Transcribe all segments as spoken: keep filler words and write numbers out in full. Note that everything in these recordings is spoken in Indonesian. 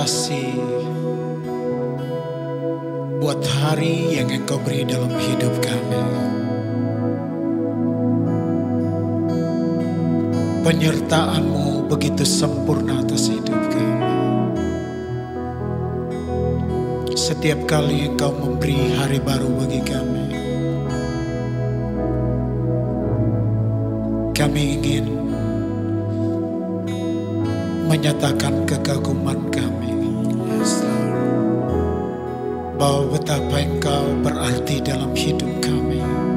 kasih buat hari yang Engkau beri dalam hidup kami. Penyertaan-Mu begitu sempurna atas hidup kami. Setiap kali Engkau memberi hari baru bagi kami, kami ingin menyatakan kekaguman kami bahwa betapa Engkau berarti dalam hidup kami.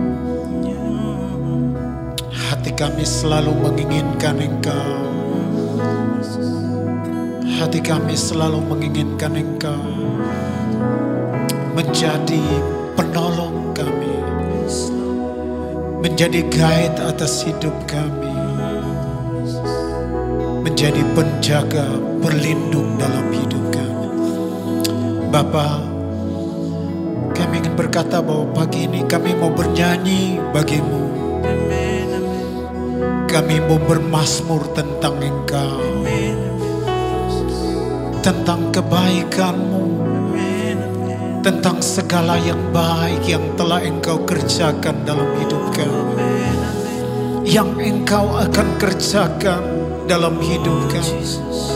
Hati kami selalu menginginkan Engkau. Hati kami selalu menginginkan Engkau menjadi penolong kami, menjadi guide atas hidup kami, menjadi penjaga, berlindung dalam hidup kami. Bapa, kami ingin berkata bahwa pagi ini kami mau bernyanyi bagimu. Kami mau bermazmur tentang Engkau, tentang kebaikan-Mu, tentang segala yang baik yang telah Engkau kerjakan dalam hidup kami, yang Engkau akan kerjakan dalam hidup kami.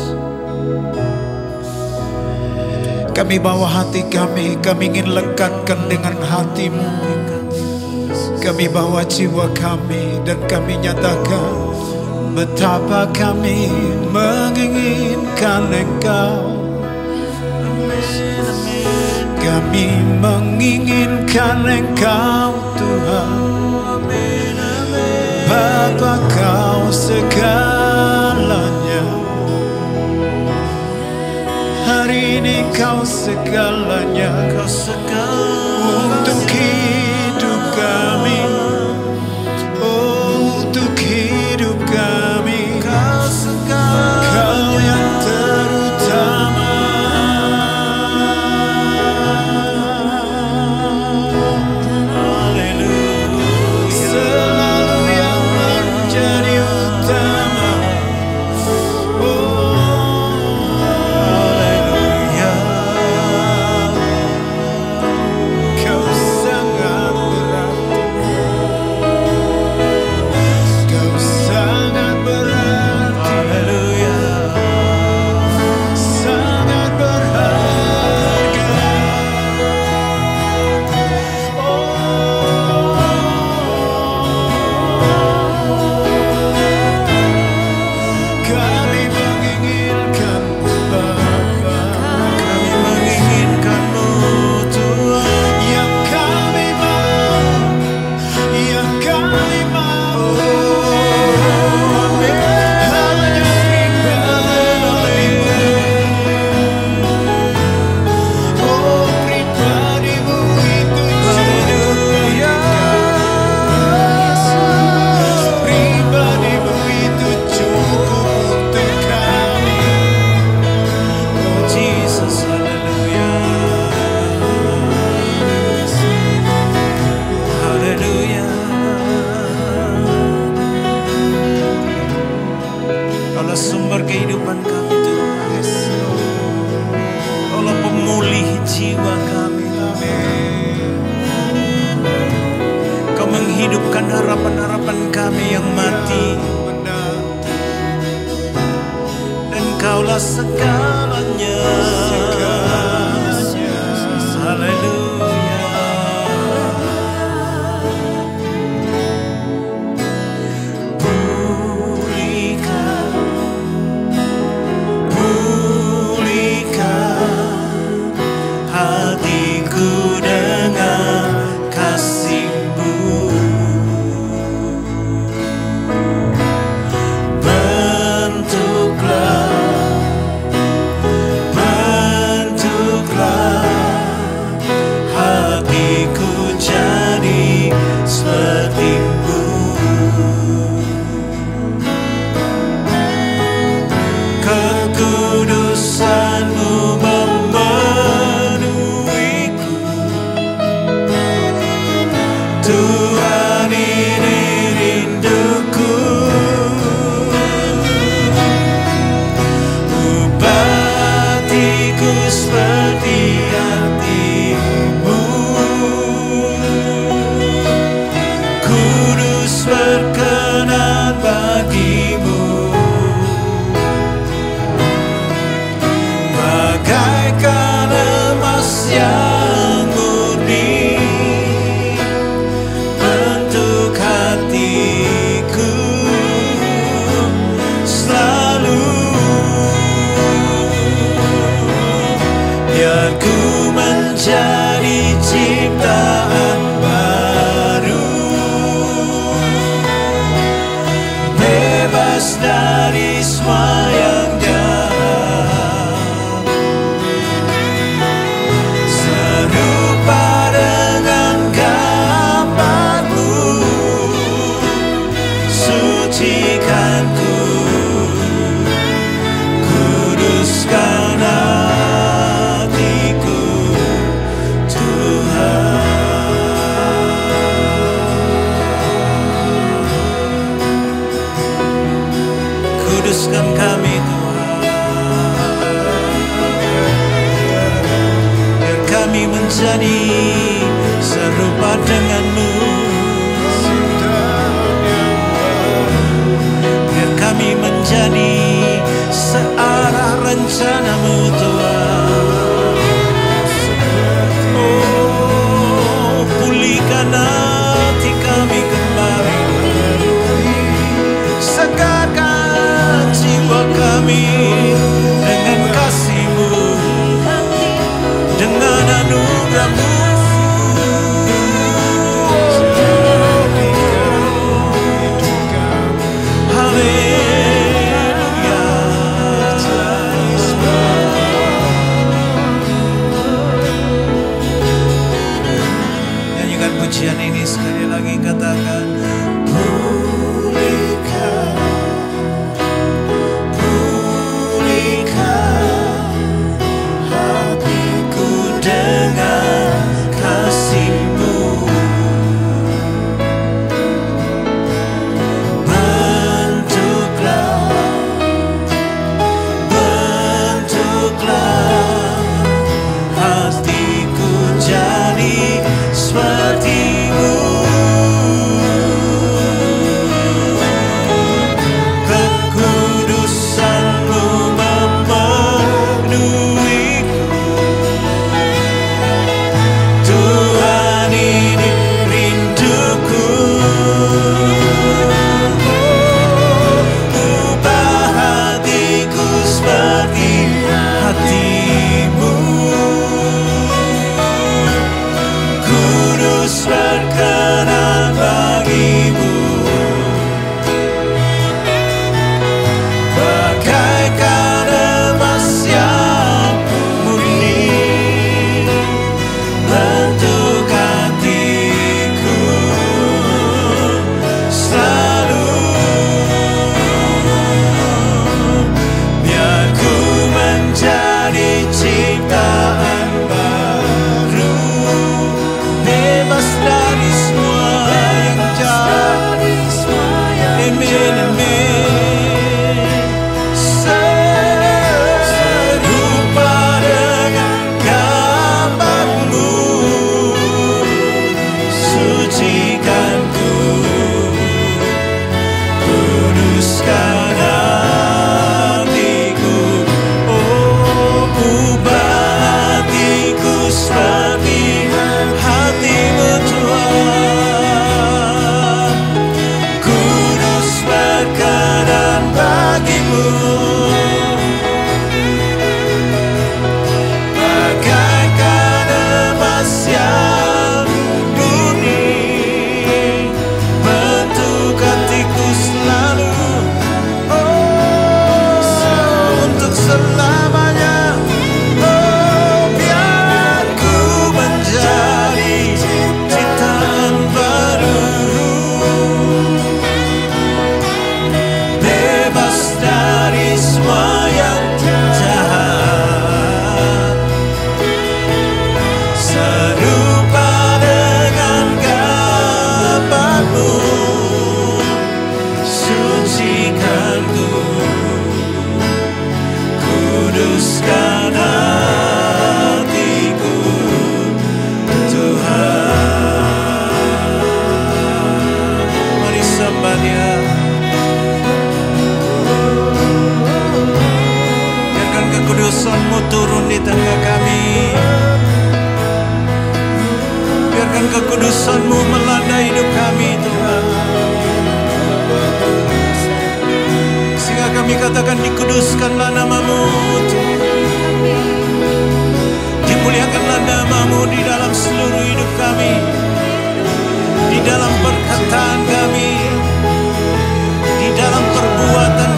Kami bawa hati kami, kami ingin lekatkan dengan hati-Mu. Kami bawa jiwa kami dan kami nyatakan betapa kami menginginkan Engkau. Kami menginginkan Engkau Tuhan. Bapa, Kau segalanya. Hari ini Kau segalanya, Kau segalanya untuk hidup kami. Oh, untuk hidup kami, Kau segalanya, Kau yang terutama. Haleluya, selalu yang menjadi utama. Hidupkan harapan-harapan kami yang mati, dan Kaulah segalanya. Haleluya. Pulihkan, pulihkan hatiku dengan kasih-Mu. Ubati dari semua yang jahat, serupa dengan gambar-Mu, sucikanku, kuduskan hatiku, Tuhan. Kuduskan kami, Tuhan, biar kami menjadi serupa dengan-Mu, biar kami menjadi searah rencana-Mu, Tuhan. Oh, pulihkan hati kami kembali, segarkan jiwa kami dengan kasih-Mu, dengan anugerah-Mu. Haleluya. Nyanyikan pujian ini sekali lagi, katakan pulihkan, pulihkan hatiku dengan kasih-Mu, bentuklah, bentuklah hatiku jadi seperti-Mu. Kekudusan-Mu memenuhiku, Tuhan, ini rinduku. Ubah hatiku seperti hati-Mu, kudus berkenan bagi-Mu, bagaikan emas yang murni, bentuk hatiku selalu, biar ku menjadi ciptaan baru, bebas dari semua yang jahat. Amin, amin. Serupa dengan gambar-Mu, sucikanku, kuduskan hatiku. Oh, ubah hatiku seperti hati-Mu, Tuhan, kudus berkenan bagi-Mu, bagaikan emas yang murni, bentuk hatiku selalu, oh, untuk selamanya. Oh, biar ku menjadi ciptaan baru, bebas dari semua yang jahat, serupa dengan gambar-Mu, sucikanku, kuduskan hatiku, Tuhan. Mari sembah Dia. Biarkan kekudusan-Mu turun di tengah kami, biarkan kekudusan-Mu melanda hidup kami, Tuhan, sehingga kami katakan dikuduskanlah nama-Mu, Tuhan. Dimuliakanlah nama-Mu di dalam seluruh hidup kami, di dalam perkataan kami, di dalam perbuatan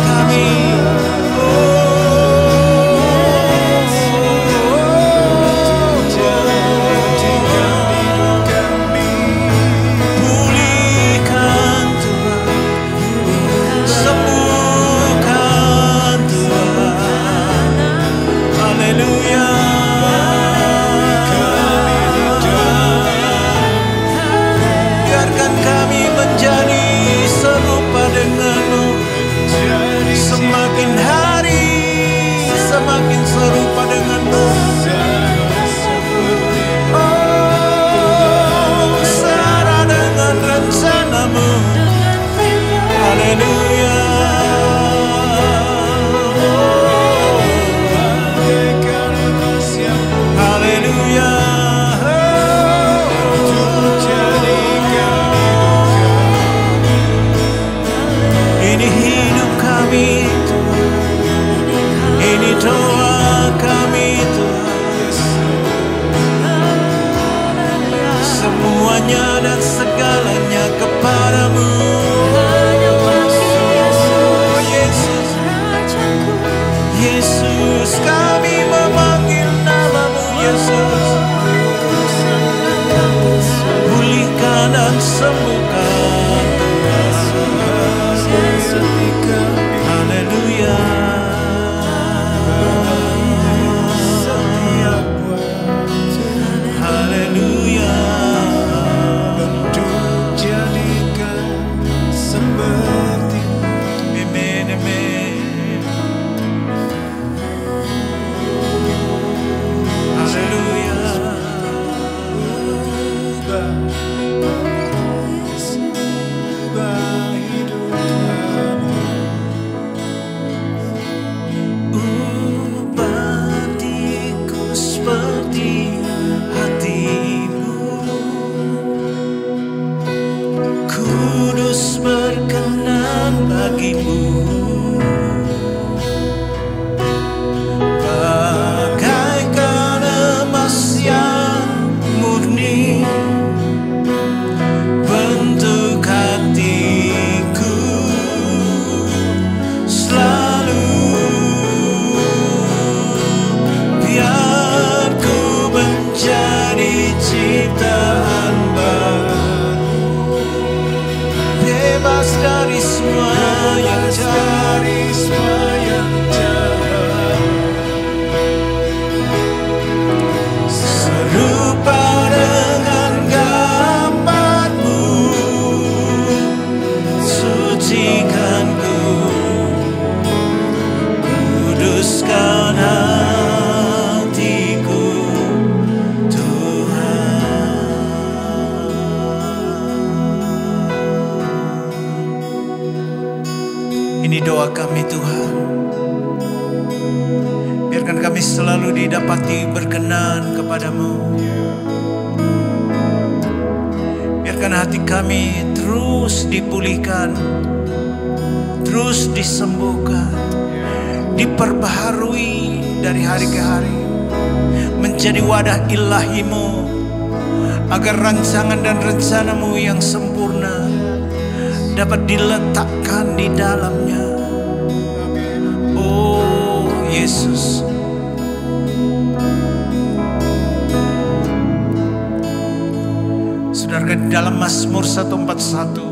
Haleluya. Haleluya. Ini hidup kami Tuhan, ini doa kami Tuhan. Semuanya dan segalanya kepadamu. Yesus, kami memanggil namamu Yesus. Pulihkan dan sembuhkan. Haleluya. Haleluya. Untuk jadikan seperti Amen, amen. Haleluya. ubah hidup kami. Ubah hatiku seperti hatimu, kudus berkenan bagimu. Bagaikan emas yang murni, bentuk hatiku selalu. Biar ku menjadi ciptaan baru, bebas dari semua yang Dari semua yang jahat, serupa dengan gambarmu. Sucikan ku, kuduskan hatiku Tuhan. Ini doa kami Tuhan. Biarkan kami selalu didapati berkenan kepadamu. Biarkan hati kami terus dipulihkan, terus disembuhkan, diperbaharui dari hari ke hari, menjadi wadah ilahimu, agar rancangan dan rencanamu yang sempurna dapat diletakkan di dalamnya. Oh Yesus, saudara, di dalam Mazmur seratus empat puluh satu,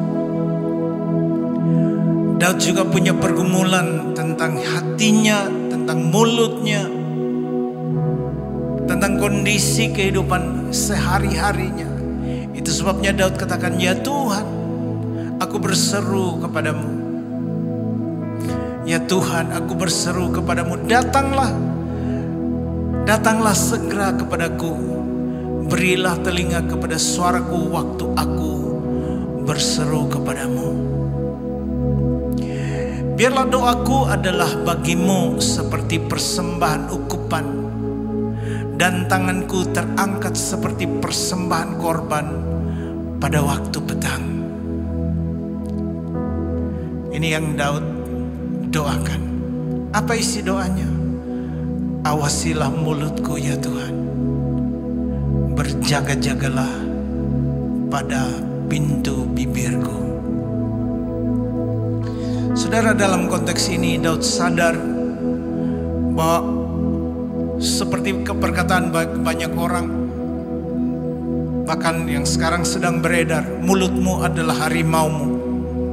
Daud juga punya pergumulan tentang hatinya, tentang mulutnya, tentang kondisi kehidupan sehari-harinya. Itu sebabnya Daud katakan, ya Tuhan, aku berseru kepadamu. Ya Tuhan, aku berseru kepadamu, datanglah, datanglah segera kepadaku. Berilah telinga kepada suaraku waktu aku berseru kepadamu. Biarlah doaku adalah bagimu seperti persembahan ukupan, dan tanganku terangkat seperti persembahan korban pada waktu petang. Ini yang Daud doakan. Apa isi doanya? Awasilah mulutku ya Tuhan, berjaga-jagalah pada pintu bibirku. Saudara, dalam konteks ini Daud sadar bahwa seperti perkataan banyak orang, bahkan yang sekarang sedang beredar, mulutmu adalah harimaumu.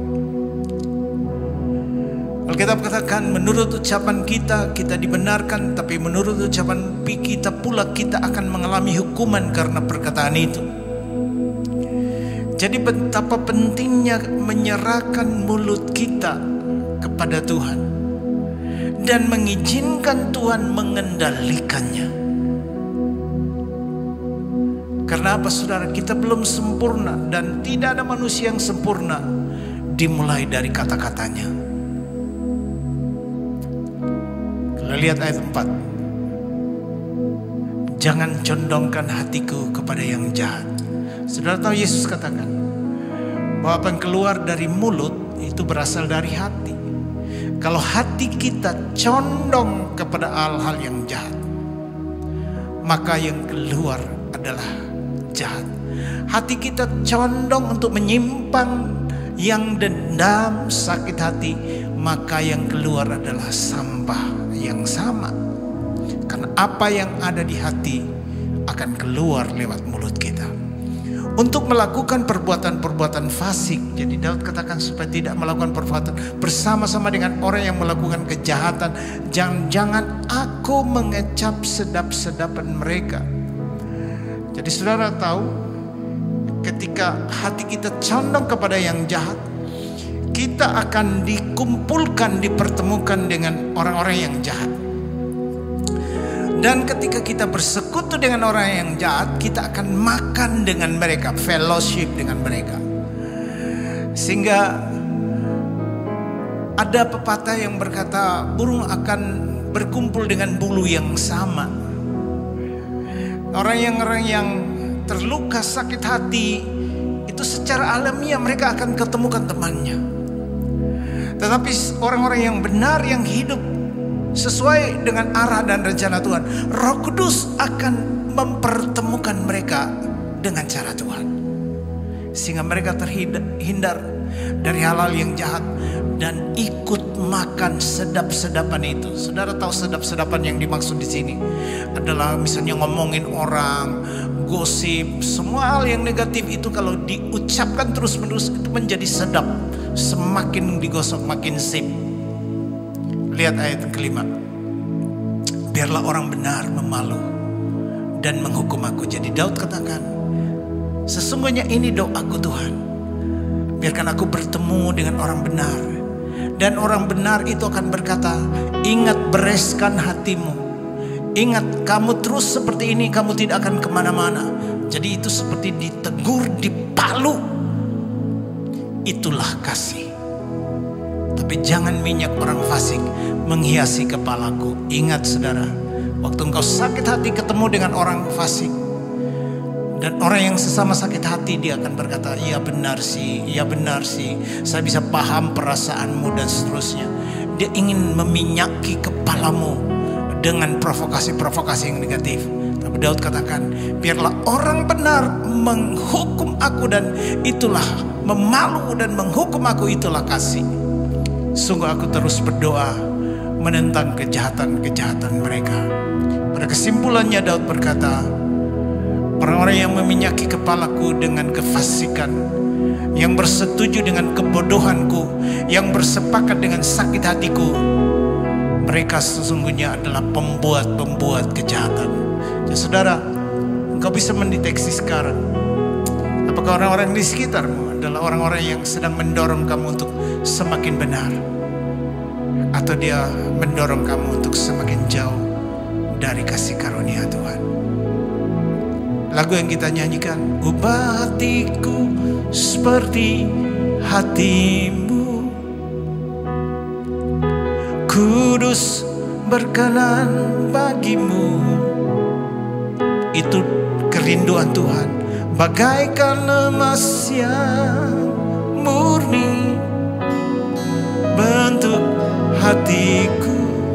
Alkitab katakan, menurut ucapan kita, kita dibenarkan, tapi menurut ucapan kita pula kita akan mengalami hukuman karena perkataan itu. Jadi betapa pentingnya menyerahkan mulut kita kepada Tuhan dan mengizinkan Tuhan mengendalikannya. Karena apa saudara? Kita belum sempurna dan tidak ada manusia yang sempurna. dimulai dari kata-katanya. Kalau lihat ayat empat, jangan condongkan hatiku kepada yang jahat. Saudara tahu Yesus katakan bahwa apa yang keluar dari mulut itu berasal dari hati. Kalau hati kita condong kepada hal-hal yang jahat, maka yang keluar adalah jahat. Hati kita condong untuk menyimpang yang dendam, sakit hati, maka yang keluar adalah sampah yang sama. Karena apa yang ada di hati akan keluar lewat mulut kita. Untuk melakukan perbuatan-perbuatan fasik, jadi Daud katakan supaya tidak melakukan perbuatan bersama-sama dengan orang yang melakukan kejahatan. Jangan-jangan aku mengecap sedap-sedapan mereka. Jadi saudara tahu, ketika hati kita condong kepada yang jahat, kita akan dikumpulkan, dipertemukan dengan orang-orang yang jahat. Dan ketika kita bersekutu dengan orang yang jahat, kita akan makan dengan mereka, fellowship dengan mereka. Sehingga ada pepatah yang berkata, burung akan berkumpul dengan bulu yang sama. Orang yang orang yang terluka, sakit hati, itu secara alamiah mereka akan ketemukan temannya. Tetapi orang-orang yang benar, yang hidup sesuai dengan arah dan rencana Tuhan, Roh Kudus akan mempertemukan mereka dengan cara Tuhan, sehingga mereka terhindar dari hal-hal yang jahat dan ikut makan sedap-sedapan itu. Saudara tahu sedap-sedapan yang dimaksud di sini adalah misalnya ngomongin orang, gosip, semua hal yang negatif itu kalau diucapkan terus-menerus itu menjadi sedap. Semakin digosok makin sip. Lihat ayat yang kelima. Biarlah orang benar memalu dan menghukum aku. Jadi Daud katakan, sesungguhnya ini doaku Tuhan, biarkan aku bertemu dengan orang benar. Dan orang benar itu akan berkata, ingat bereskan hatimu. Ingat kamu terus seperti ini, kamu tidak akan kemana-mana. Jadi itu seperti ditegur, dipalu. Itulah kasih. Tapi jangan minyak orang fasik menghiasi kepalaku. Ingat saudara, waktu engkau sakit hati ketemu dengan orang fasik, dan orang yang sesama sakit hati, dia akan berkata, iya benar sih, iya benar sih, saya bisa paham perasaanmu dan seterusnya. Dia ingin meminyaki kepalamu dengan provokasi-provokasi yang negatif. Tapi Daud katakan, biarlah orang benar menghukum aku, dan itulah memalu dan menghukum aku, itulah kasih. Sungguh aku terus berdoa menentang kejahatan-kejahatan mereka. Pada kesimpulannya Daud berkata, orang-orang yang meminyaki kepalaku dengan kefasikan, yang bersetuju dengan kebodohanku, yang bersepakat dengan sakit hatiku, mereka sesungguhnya adalah pembuat-pembuat kejahatan. Ya, saudara, engkau bisa mendeteksi sekarang, apakah orang-orang di sekitarmu adalah orang-orang yang sedang mendorong kamu untuk semakin benar, atau dia mendorong kamu untuk semakin jauh dari kasih karunia Tuhan. Lagu yang kita nyanyikan, ubah hatiku seperti hatimu, kudus berkenan bagimu. Itu kerinduan Tuhan, bagaikan emas yang murni, bentuk hatiku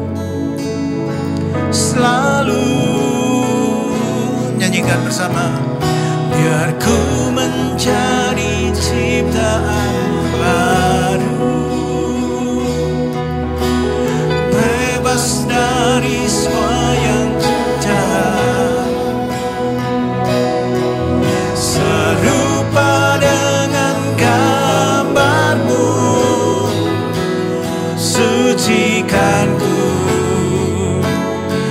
selalu. Nyanyikan bersama. Biar ku menjadi ciptaan baru, bebas dari semua yang jahat, serupa dengan gambarmu, sucikanku,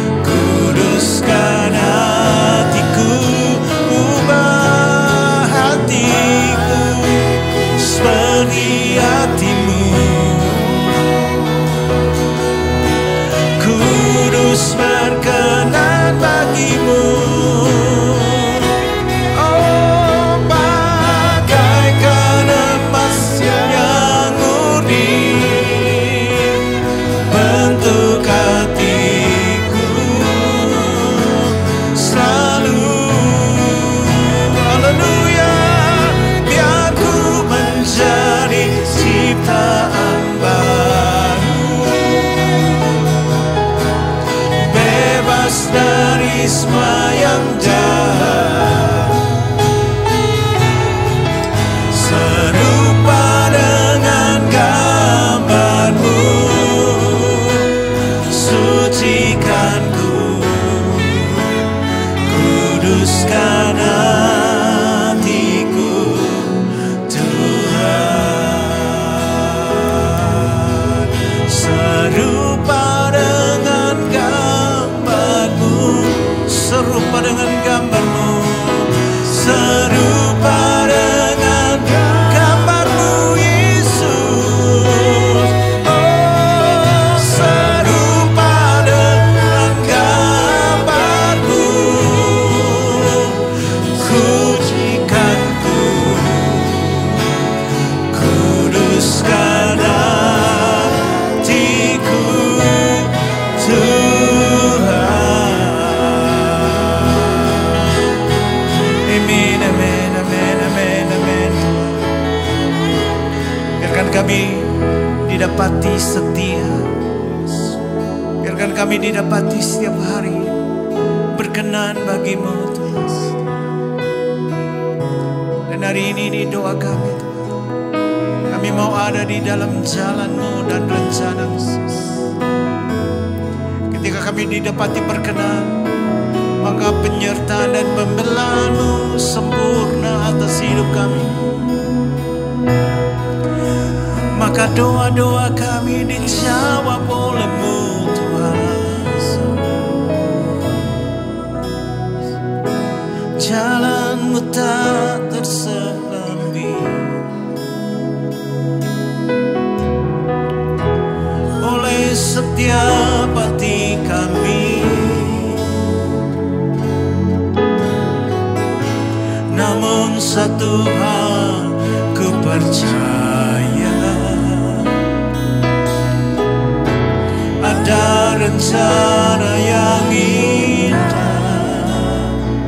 kuduskan hatiku, ubah kami didapati setia. Biarkan kami didapati setiap hari berkenan bagimu Tuhan. Dan hari ini di doa kami Tuhan, kami mau ada di dalam jalan-Mu dan rencana-Mu. Ketika kami didapati berkenan, maka penyertaan dan pembelaan-Mu sempurna atas hidup kami. Maka doa-doa kami dijawab oleh-Mu Tuhan. Jalan-Mu tak terselambi oleh setiap hati kami. Namun satu hal ku percaya, ada rencana yang indah,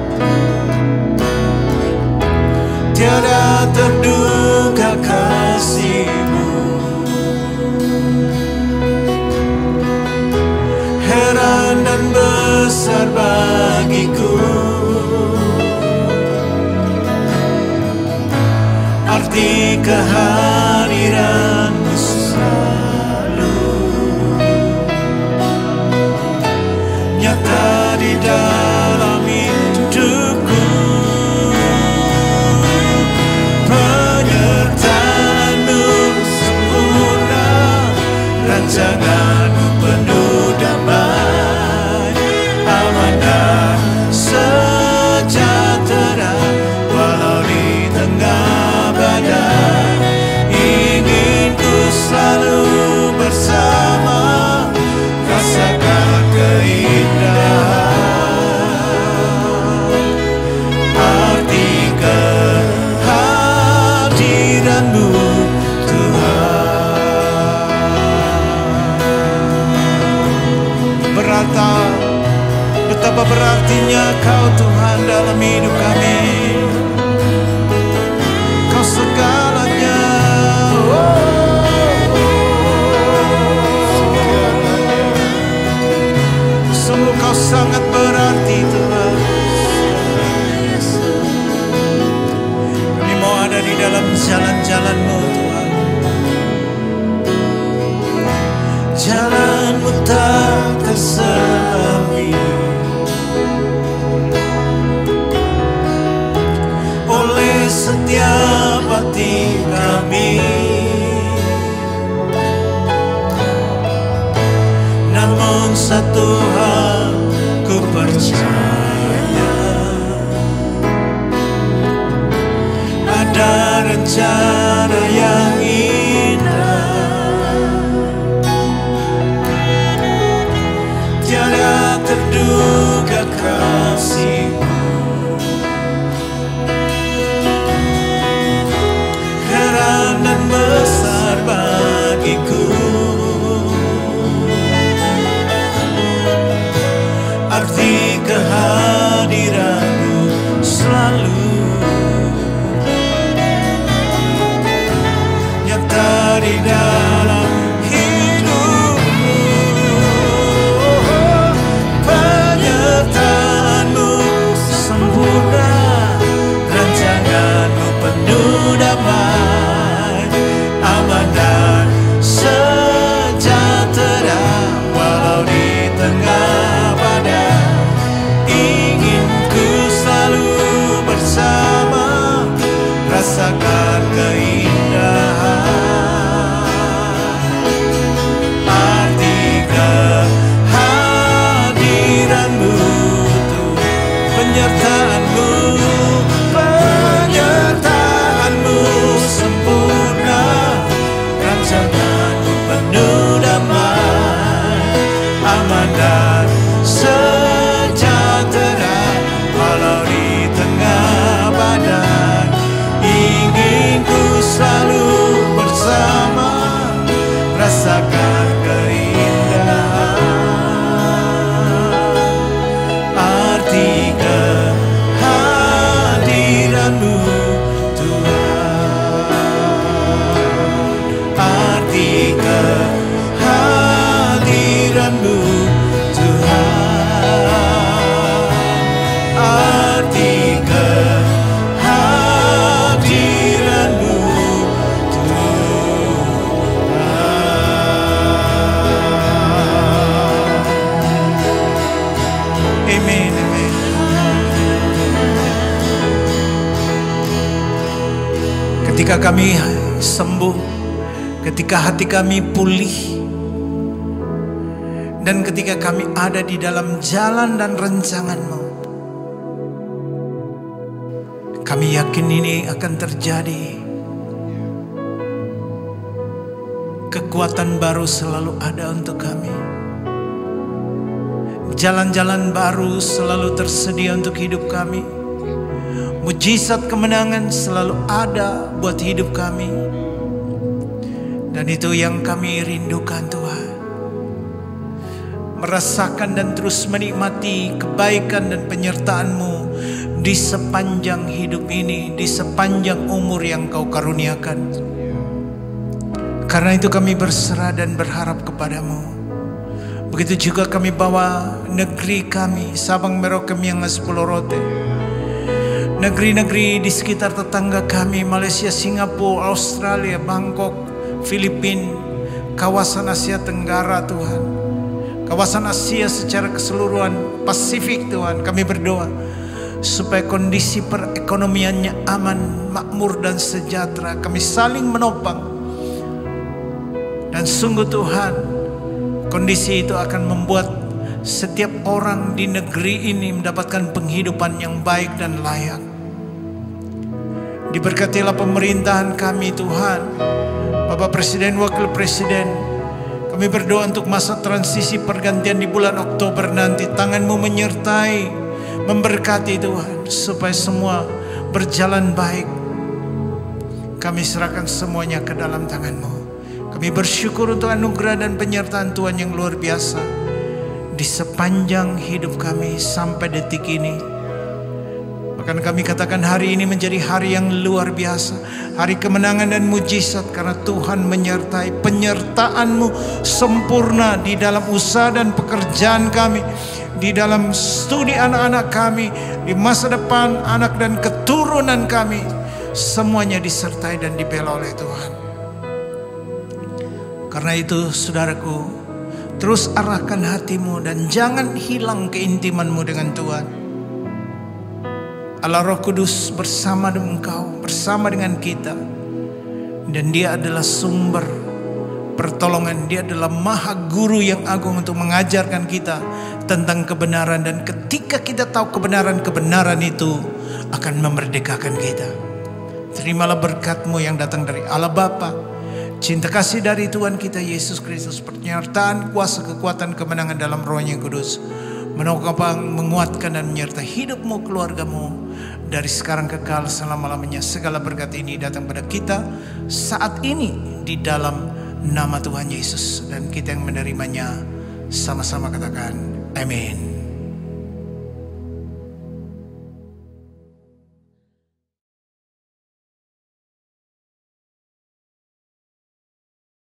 tiada terduga kasih-Mu. Heran dan besar bagiku arti kehadiran-Mu selalu nyata di dalam hidupku. Penyertaan-Mu sempurna, rancangan-Mu penuh damai, aman dan sejahtera walau di tengah badai. Ingin ku selalu bersama, rasakan keindahan arti kehadiran-Mu Tuhan. Berata, betapa berartinya Kau Tuhan dalam hidup kami. Kau segalanya, sungguh Kau sangat berarti Tuhan. Kami mau ada di dalam jalan-jalan-Mu Tuhan. Jalan-Mu tak terselambi oleh setiap hati kami. Namun satu hal ku percaya, ada rencana yang indah, tiada terduga kasih-Mu. Heran dan besar bagiku arti kehadiran-Mu selalu nyata di dalam hidupku. Penyertaan-Mu sempurna, rancangan-Mu penuh damai, aman dan sejahtera walau di tengah badai. Ingin ku selalu bersama, rasakan keindahan arti kehadiran-Mu Tuhan. Penyertaan-Mu, penyertaan-Mu sempurna, rancangan-Mu penuh damai, aman dan sejahtera walau di tengah badai. Ingin ku selalu bersama, rasakan keindahan arti kehadiran-Mu Ketika kami sembuh, ketika hati kami pulih, dan ketika kami ada di dalam jalan dan rancangan-Mu, kami yakin ini akan terjadi. Kekuatan baru selalu ada untuk kami. Jalan-jalan baru selalu tersedia untuk hidup kami. Mujizat kemenangan selalu ada buat hidup kami. Dan itu yang kami rindukan, Tuhan. Merasakan dan terus menikmati kebaikan dan penyertaan-Mu di sepanjang hidup ini, di sepanjang umur yang Kau karuniakan. Karena itu kami berserah dan berharap kepada-Mu. Begitu juga kami bawa negeri kami, Sabang Merauke Miangas Pulau Rote, negeri-negeri di sekitar tetangga kami, Malaysia, Singapura, Australia, Bangkok, Filipina, kawasan Asia Tenggara, Tuhan, kawasan Asia secara keseluruhan, Pasifik, Tuhan. Kami berdoa supaya kondisi perekonomiannya aman, makmur dan sejahtera. Kami saling menopang, dan sungguh Tuhan, kondisi itu akan membuat setiap orang di negeri ini mendapatkan penghidupan yang baik dan layak. Diberkatilah pemerintahan kami, Tuhan. Bapak Presiden, Wakil Presiden, kami berdoa untuk masa transisi pergantian di bulan Oktober nanti. Tangan-Mu menyertai, memberkati, Tuhan, supaya semua berjalan baik. Kami serahkan semuanya ke dalam tangan-Mu. Kami bersyukur untuk anugerah dan penyertaan Tuhan yang luar biasa di sepanjang hidup kami sampai detik ini. Bahkan kami katakan hari ini menjadi hari yang luar biasa, hari kemenangan dan mujizat, karena Tuhan menyertai. Penyertaan-Mu sempurna di dalam usaha dan pekerjaan kami, di dalam studi anak-anak kami, di masa depan anak dan keturunan kami. Semuanya disertai dan dibela oleh Tuhan. Karena itu saudaraku, terus arahkan hatimu dan jangan hilang keintimanmu dengan Tuhan. Allah Roh Kudus bersama dengan engkau, bersama dengan kita. Dan Dia adalah sumber pertolongan. Dia adalah Maha Guru yang agung untuk mengajarkan kita tentang kebenaran. Dan ketika kita tahu kebenaran-kebenaran itu akan memerdekakan kita. Terimalah berkat-Mu yang datang dari Allah Bapa, cinta kasih dari Tuhan kita Yesus Kristus, penyertaan, kuasa, kekuatan, kemenangan dalam Roh-Nya yang kudus, menopang, menguatkan dan menyertai hidupmu, keluargamu dari sekarang kekal selama-lamanya. Segala berkat ini datang pada kita saat ini di dalam nama Tuhan Yesus, dan kita yang menerimanya sama-sama katakan amin.